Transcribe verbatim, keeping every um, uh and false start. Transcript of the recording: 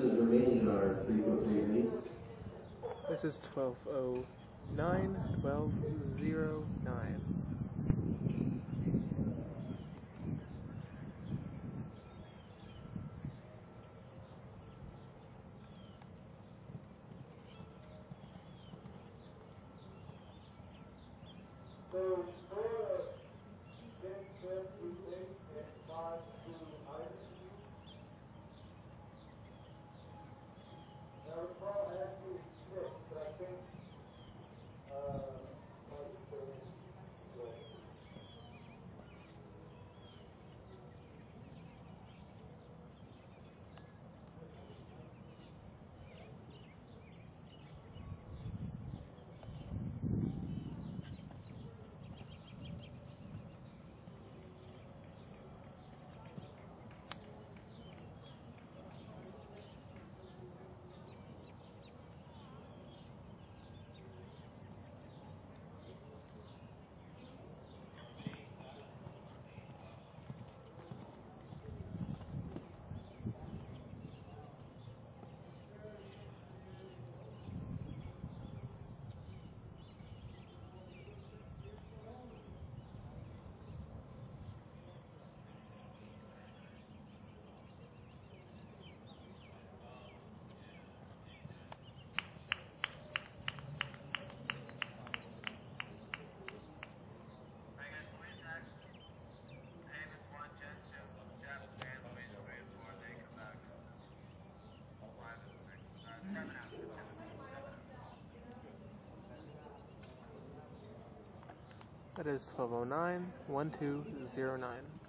services remaining in our three four three release? This is twelve oh nine, twelve oh nine. So, Florida, six, seven, eight, and five, two, items. Now, recall actually six, but I think, uh, like, so, well, That is twelve oh nine, twelve oh nine.